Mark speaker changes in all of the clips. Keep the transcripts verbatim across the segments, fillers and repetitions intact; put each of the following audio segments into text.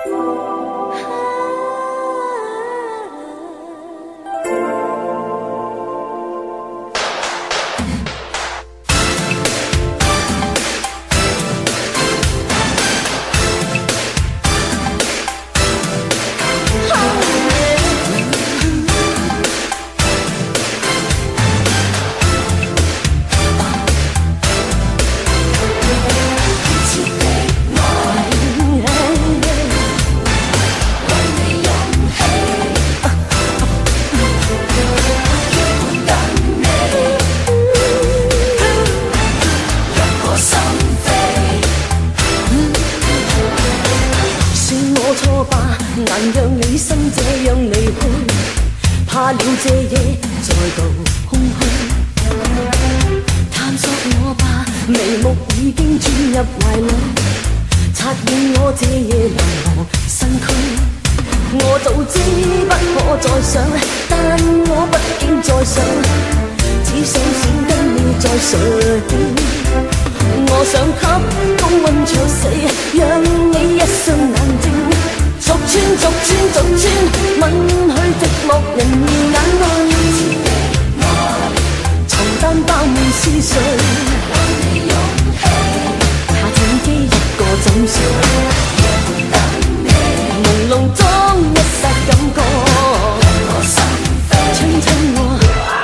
Speaker 1: 难让你心这样离去，怕了这夜再度空虚。探索我吧，眉目已经钻入怀里，察验我这夜流何身躯。我早知不可再想，但我毕竟再想，只想想跟你再睡。我想给高温灼死，让你一双眼睛逐穿逐穿逐穿，吻去寂寞人儿眼内。床單包滿思緒，下戰機一個枕睡，朦朧中一剎感覺，親親我。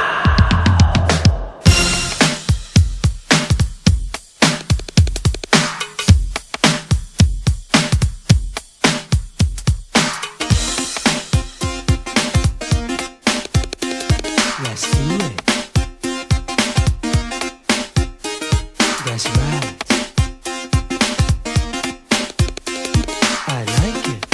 Speaker 2: Let's do it. That's right. I like it.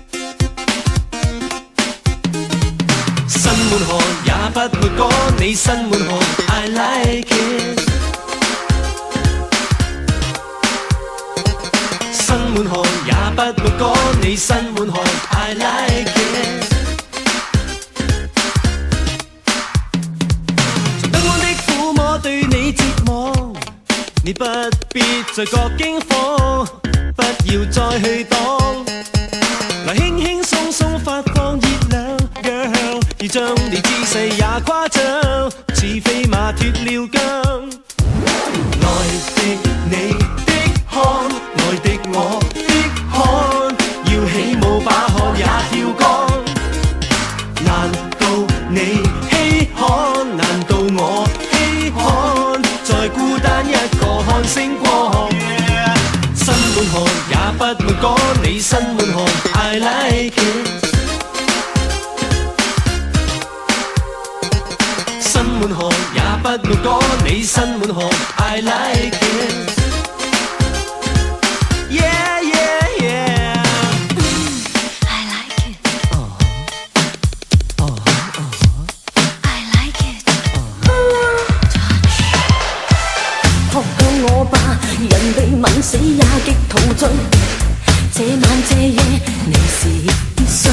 Speaker 2: 身滿汗也不會趕你身滿汗 I like it. 身滿汗也不會趕你身滿汗 I like it. 對你折磨，你不必再覺驚慌，不要再去擋。來輕輕鬆鬆發放熱量 ，Girl， 要將你姿勢也誇張，似飛馬脫了韁。愛的你的汗，愛的我的汗，要起舞把汗也跳乾。難道你稀罕？難道我？再孤單一個看星光， yeah. 身滿汗也不會趕你身滿汗 I like it. 身滿汗也不會趕你身滿汗 I like it. Yeah, yeah, yeah.
Speaker 1: I like it. Uh-huh. Uh-huh. I like it. Touch. 撲向我吧，人被吻死也極陶醉。這晚這夜你是必須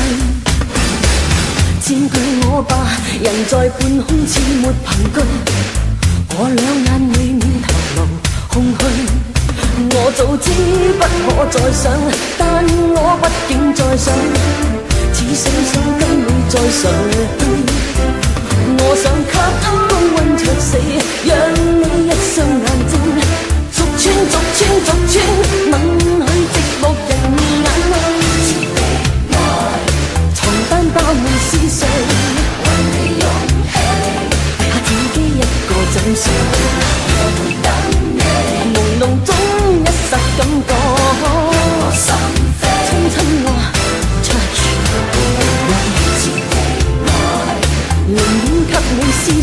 Speaker 1: 佔據我吧，人在半空似沒憑據。我兩眼裏面頭腦空虛，我早知不可再想，但我畢竟再想，只想想跟你再睡。我想給高溫灼死，讓你一雙眼睛逐穿逐穿逐穿，吻去寂寞人眼內。床單包滿思緒，怕自己一個枕睡，朦朧中一剎感覺，親親我 touch。寧願給你思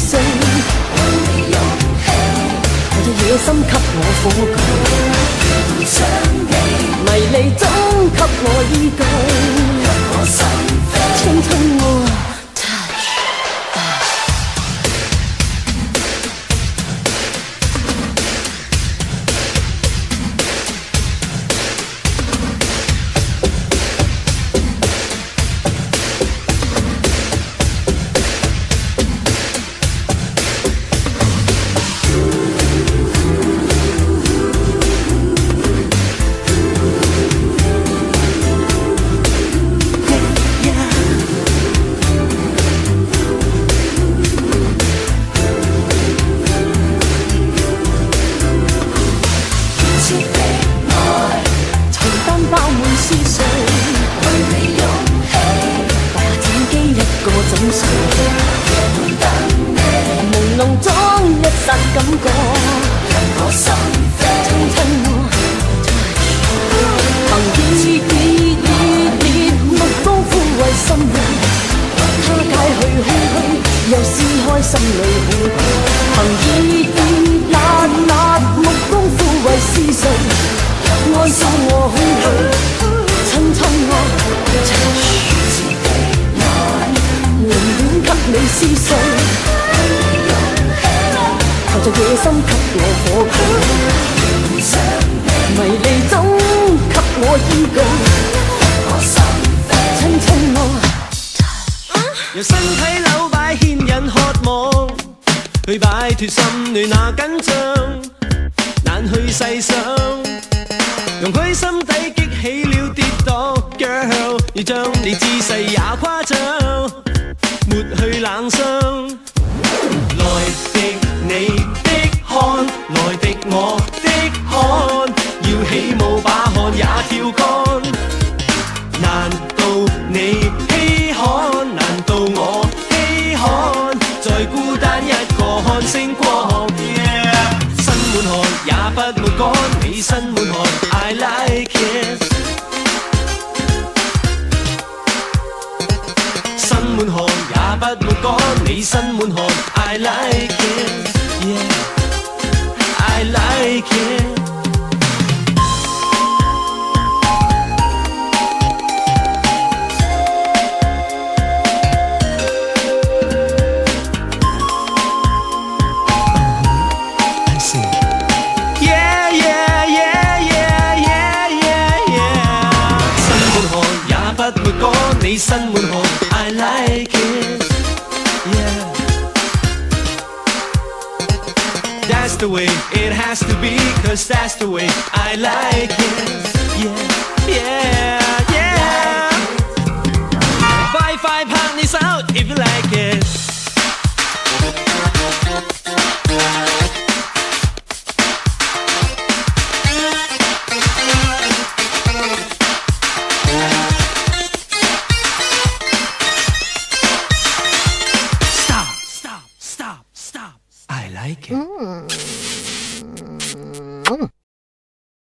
Speaker 1: 思緒，去你勇氣，把自己一個怎睡？夜等你，朦朧中一剎感覺，讓我心飛，親親我。憑熱熱熱熱目光撫慰心裏，他解去空虛，又撕開心裏恐懼。憑熱熱辣辣目光撫慰思緒，安撫我空虛，親親我。寧願給你撕碎，求着野心給我火炬，迷離中給我依據，親親我。
Speaker 2: 由身體扭擺牽引渴望，去擺脫心亂那緊張，難去細想，容許心底激起了跌宕 ，Girl， 要將你姿勢也誇張，抹去冷傷。來敵你的汗，來敵我的汗，要起舞把汗也跳乾。難道你稀罕？難道我稀罕？在孤單一個看星光。Yeah， 身滿汗也不抹乾，你身滿汗 I like it。身滿汗也不抹乾，你身滿汗 I like it。Yeah， I like it。你身滿汗 I like it， yeah， That's the way it has to be， cause that's the way I like it。